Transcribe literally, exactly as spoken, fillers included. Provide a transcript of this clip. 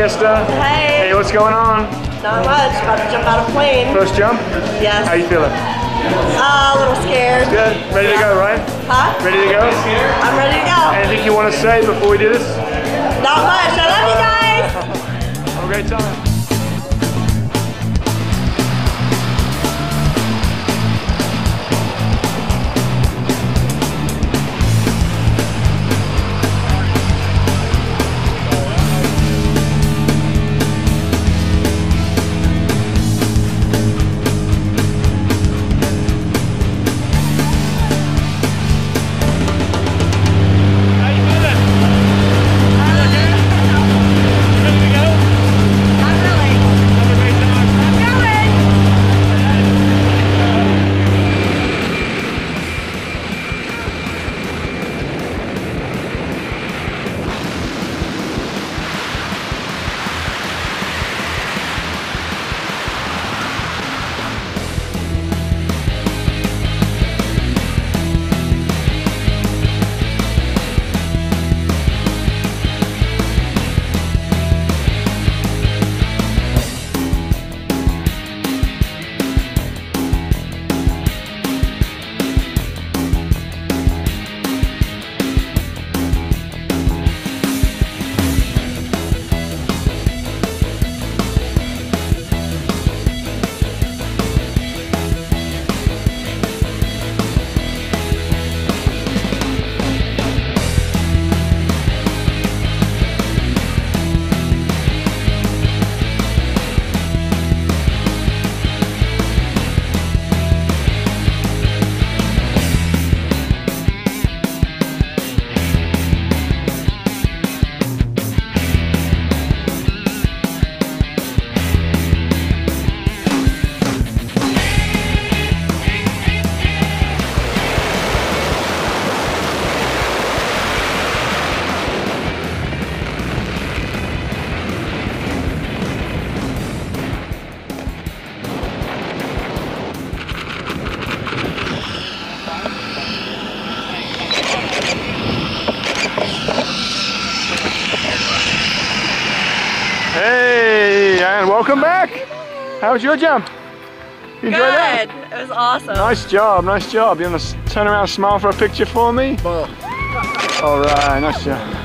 Krista. Hey. Hey, what's going on? Not much. About to jump out of plane. First jump? Yes. How you feeling? Uh, a little scared. Good. Ready to go, right? Huh? Ready to go? I'm ready to go. Anything you want to say before we do this? Not much. I love you guys. Have a great time. Hey, and welcome back. How was your jump? You enjoyed that? Good. It was awesome. Nice job, nice job. You want to turn around and smile for a picture for me? All right, nice job.